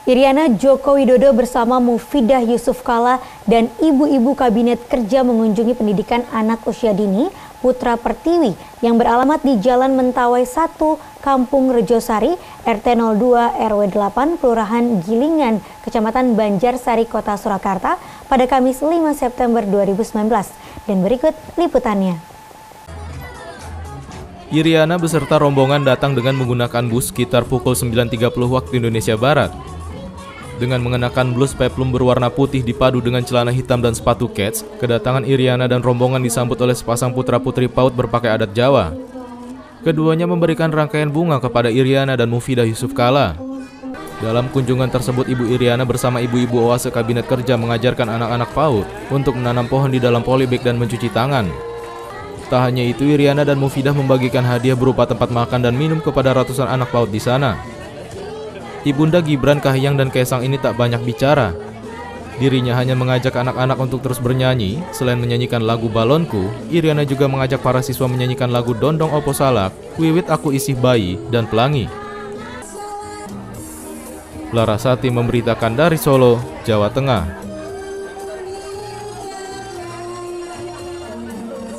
Iriana Joko Widodo bersama Mufidah Yusuf Kalla dan ibu-ibu kabinet kerja mengunjungi pendidikan anak usia dini Putra Pertiwi yang beralamat di Jalan Mentawai 1, Kampung Rejosari, RT 02 RW 8, Kelurahan Gilingan, Kecamatan Banjarsari, Kota Surakarta pada Kamis 5 September 2019. Dan berikut liputannya. Iriana beserta rombongan datang dengan menggunakan bus sekitar pukul 9.30 waktu Indonesia Barat. Dengan mengenakan blus peplum berwarna putih dipadu dengan celana hitam dan sepatu kets, kedatangan Iriana dan rombongan disambut oleh sepasang putra-putri PAUD berpakaian adat Jawa. Keduanya memberikan rangkaian bunga kepada Iriana dan Mufidah Yusuf Kalla. Dalam kunjungan tersebut, Ibu Iriana bersama ibu-ibu OASE Kabinet Kerja mengajarkan anak-anak PAUD untuk menanam pohon di dalam polybag dan mencuci tangan. Tak hanya itu, Iriana dan Mufidah membagikan hadiah berupa tempat makan dan minum kepada ratusan anak PAUD di sana. Ibunda Gibran, Kahiyang, dan Kaisang ini tak banyak bicara. Dirinya hanya mengajak anak-anak untuk terus bernyanyi. Selain menyanyikan lagu Balonku, Iriana juga mengajak para siswa menyanyikan lagu Dondong Opo Salak, Wiwit Aku Isih Bayi, dan Pelangi. Larasati memberitakan dari Solo, Jawa Tengah.